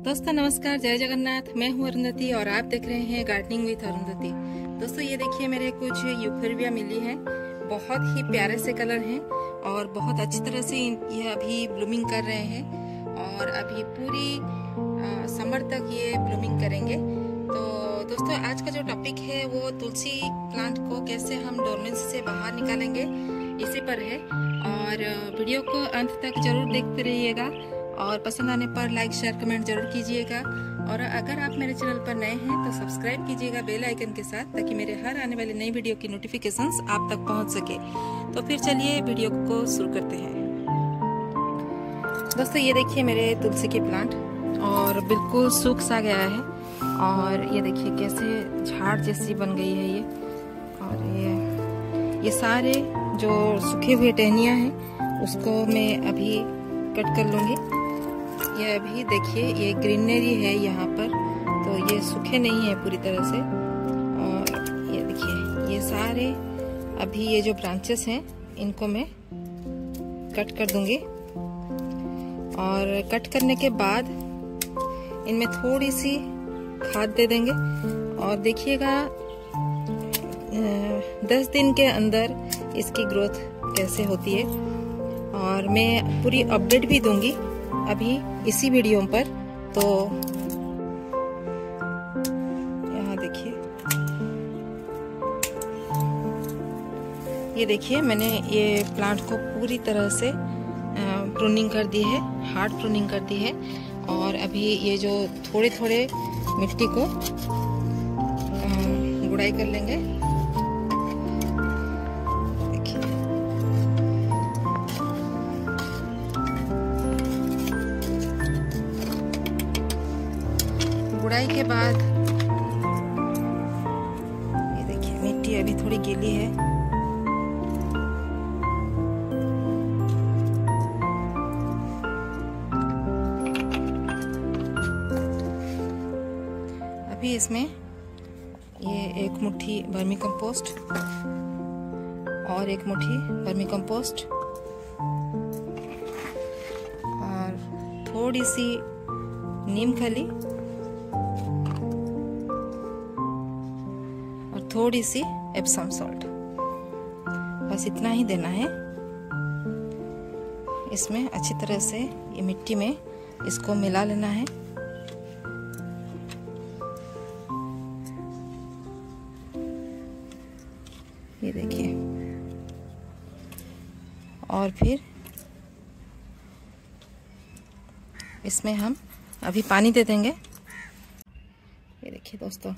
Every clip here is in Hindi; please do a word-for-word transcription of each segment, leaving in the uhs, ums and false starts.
दोस्तों नमस्कार, जय जगन्नाथ। मैं हूँ अरुंधति और आप देख रहे हैं गार्डनिंग विद अरुंधति। दोस्तों ये देखिए, मेरे कुछ यूफोर्बिया मिली हैं। बहुत ही प्यारे से कलर हैं और बहुत अच्छी तरह से ये अभी ब्लूमिंग कर रहे हैं और अभी पूरी आ, समर तक ये ब्लूमिंग करेंगे। तो दोस्तों आज का जो टॉपिक है वो तुलसी प्लांट को कैसे हम डोरमेंसी से बाहर निकालेंगे इसी पर है। और वीडियो को अंत तक जरूर देखते रहिएगा और पसंद आने पर लाइक शेयर कमेंट जरूर कीजिएगा। और अगर आप मेरे चैनल पर नए हैं तो सब्सक्राइब कीजिएगा बेल आइकन के साथ, ताकि मेरे हर आने वाली नई वीडियो की नोटिफिकेशंस आप तक पहुंच सके। तो फिर चलिए वीडियो को शुरू करते हैं। दोस्तों ये देखिए मेरे तुलसी के प्लांट और बिल्कुल सूख सा गया है और ये देखिए कैसे झाड़ जैसी बन गई है ये। और ये ये सारे जो सूखे हुए टहनियाँ हैं उसको मैं अभी कट कर लूंगी। ये अभी देखिए ये ग्रीनरी है यहाँ पर, तो ये सूखे नहीं है पूरी तरह से। और ये देखिए ये सारे अभी ये जो ब्रांचेस हैं इनको मैं कट कर दूंगी। और कट करने के बाद इनमें थोड़ी सी खाद दे देंगे और देखिएगा दस दिन के अंदर इसकी ग्रोथ कैसे होती है। और मैं पूरी अपडेट भी दूंगी अभी इसी वीडियो पर। तो यहाँ देखिए, ये देखिए मैंने ये प्लांट को पूरी तरह से प्रूनिंग कर दी है, हार्ड प्रूनिंग कर दी है। और अभी ये जो थोड़े थोड़े मिट्टी को गुड़ाई कर लेंगे। गुड़ाई के बाद ये देखिए मिट्टी अभी थोड़ी गीली है। अभी इसमें ये एक मुट्ठी वर्मी कंपोस्ट और एक मुट्ठी वर्मी कंपोस्ट और थोड़ी सी नीम खली थोड़ी सी एप्सम सॉल्ट, बस इतना ही देना है। इसमें अच्छी तरह से ये मिट्टी में इसको मिला लेना है। ये देखिए, और फिर इसमें हम अभी पानी दे देंगे। ये देखिए दोस्तों,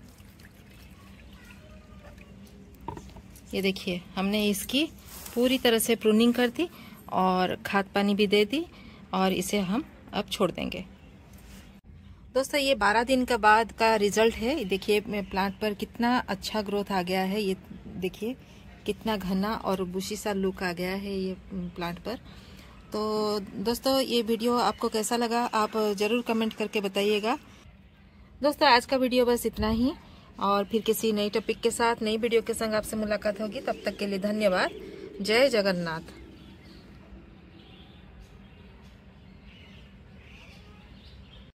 ये देखिए हमने इसकी पूरी तरह से प्रूनिंग कर दी और खाद पानी भी दे दी और इसे हम अब छोड़ देंगे। दोस्तों ये बारह दिन का बाद का रिजल्ट है। देखिए प्लांट पर कितना अच्छा ग्रोथ आ गया है। ये देखिए कितना घना और बुशी सा लुक आ गया है ये प्लांट पर। तो दोस्तों ये वीडियो आपको कैसा लगा आप जरूर कमेंट करके बताइएगा। दोस्तों आज का वीडियो बस इतना ही, और फिर किसी नई टॉपिक के साथ नई वीडियो के संग आपसे मुलाकात होगी। तब तक के लिए धन्यवाद। जय जगन्नाथ।